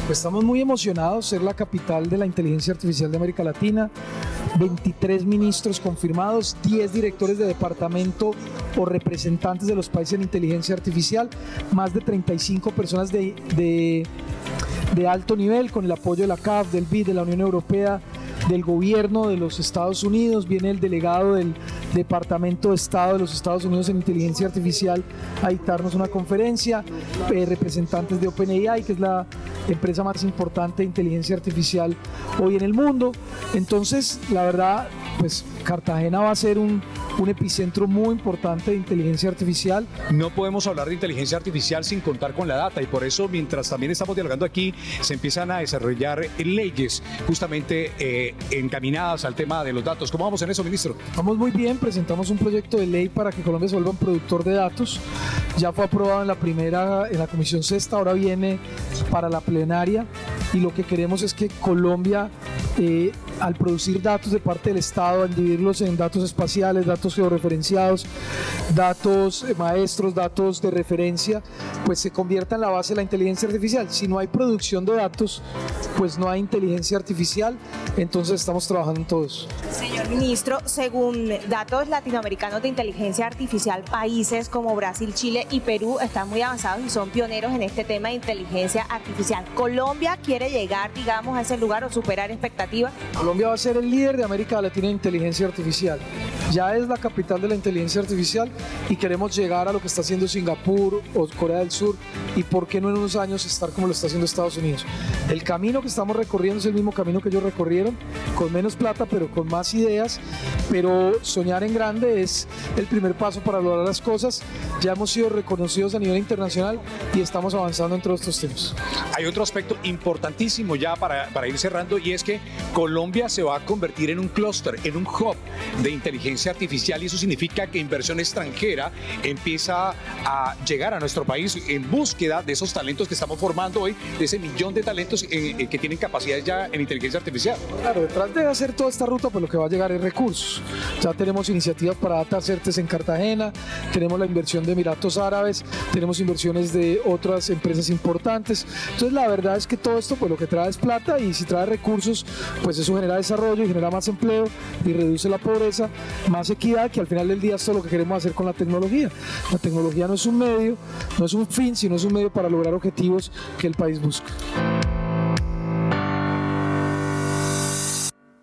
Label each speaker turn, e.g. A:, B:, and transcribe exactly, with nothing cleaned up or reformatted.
A: Pues estamos muy emocionados, ser la capital de la inteligencia artificial de América Latina, veintitrés ministros confirmados, diez directores de departamento o representantes de los países en inteligencia artificial, más de treinta y cinco personas de, de, de alto nivel con el apoyo de la C A F, del B I D, de la Unión Europea, del gobierno de los Estados Unidos. Viene el delegado del Departamento de Estado de los Estados Unidos en inteligencia artificial a dictarnos una conferencia, eh, representantes de OpenAI, que es la empresa más importante de inteligencia artificial hoy en el mundo. Entonces, la verdad, pues Cartagena va a ser un, un epicentro muy importante de inteligencia artificial.
B: No podemos hablar de inteligencia artificial sin contar con la data, y por eso, mientras también estamos dialogando aquí, se empiezan a desarrollar leyes justamente eh, encaminadas al tema de los datos. ¿Cómo vamos en eso, ministro?
A: Vamos muy bien, presentamos un proyecto de ley para que Colombia se vuelva un productor de datos. Ya fue aprobado en la primera, en la Comisión Sexta, ahora viene para la plenaria, y lo que queremos es que Colombia, eh, al producir datos de parte del Estado, al dividirlos en datos espaciales, datos georreferenciados, datos eh, maestros, datos de referencia, pues se convierta en la base de la inteligencia artificial. Si no hay producción de datos, pues no hay inteligencia artificial, entonces estamos trabajando en todo eso.
C: Señor ministro, según datos latinoamericanos de inteligencia artificial, países como Brasil, Chile y Perú están muy avanzados y son pioneros en este tema de inteligencia artificial. ¿Colombia quiere llegar, digamos, a ese lugar o superar expectativas?
A: Colombia va a ser el líder de América Latina en inteligencia artificial. Ya es la capital de la inteligencia artificial y queremos llegar a lo que está haciendo Singapur o Corea del Sur, y por qué no en unos años estar como lo está haciendo Estados Unidos. El camino que estamos recorriendo es el mismo camino que ellos recorrieron, con menos plata pero con más ideas, pero soñar en grande es el primer paso para lograr las cosas. Ya hemos sido reconocidos a nivel internacional y estamos avanzando en todos estos temas.
B: Hay otro aspecto importantísimo ya para, para ir cerrando, y es que Colombia se va a convertir en un clúster, en un hub de inteligencia artificial, y eso significa que inversión extranjera empieza a llegar a nuestro país en búsqueda de esos talentos que estamos formando hoy, de ese millón de talentos eh, eh, que tienen capacidades ya en inteligencia artificial.
A: Claro, detrás de hacer toda esta ruta, pues lo que va a llegar es recursos. Ya tenemos iniciativas para Data Certes en Cartagena, tenemos la inversión de Emiratos Árabes, tenemos inversiones de otras empresas importantes. Entonces la verdad es que todo esto pues lo que trae es plata, y si trae recursos, pues eso genera desarrollo y genera más empleo y reduce la pobreza, más equidad, que al final del día es todo lo que queremos hacer con la tecnología. La tecnología no es un medio, no es un fin, sino es un medio para lograr objetivos que el país busca.